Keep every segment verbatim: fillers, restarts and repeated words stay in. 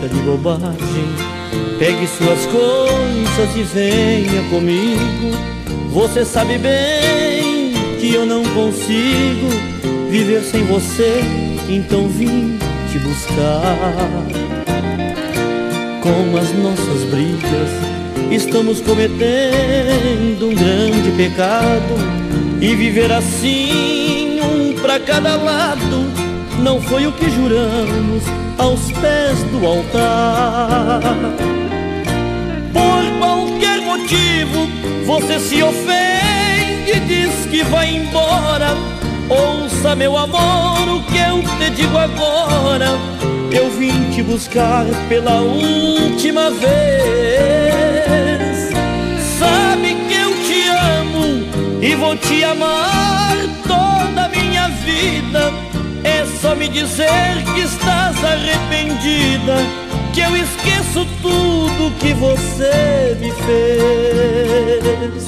deixa de bobagem. Pegue suas coisas e venha comigo. Você sabe bem que eu não consigo viver sem você, então vim te buscar. Com as nossas brigas estamos cometendo um grande pecado, e viver assim, um pra cada lado, não foi o que juramos aos pés do altar. Por qualquer motivo você se ofende e diz que vai embora. Ouça, meu amor, o que eu te digo agora. Eu vim te buscar pela última vez. Sabe que eu te amo e vou te amar toda a minha vida. É só me dizer que estás arrependida, que eu esqueço tudo que você me fez.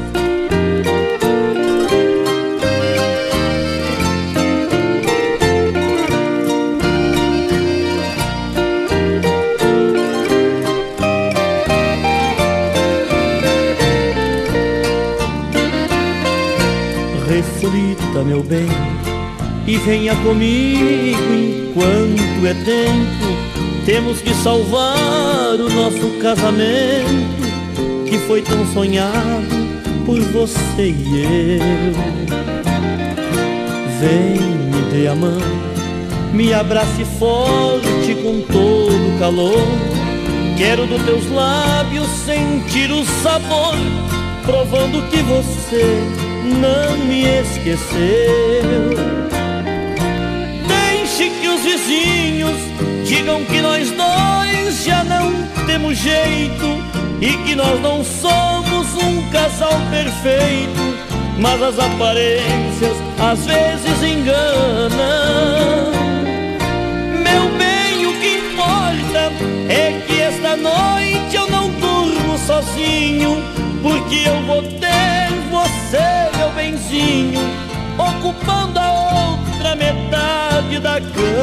Reflita, meu bem, e venha comigo enquanto é tempo. Temos que salvar o nosso casamento, que foi tão sonhado por você e eu. Vem, me dê a mão, me abrace forte com todo o calor. Quero dos teus lábios sentir o sabor, provando que você não me esqueceu. Deixe que os vizinhos digam que nós dois já não temos jeito e que nós não somos um casal perfeito, mas as aparências às vezes enganam. Meu bem, o que importa é que esta noite eu não durmo sozinho, porque eu vou ter você, meu benzinho, ocupando a outra metade da cama.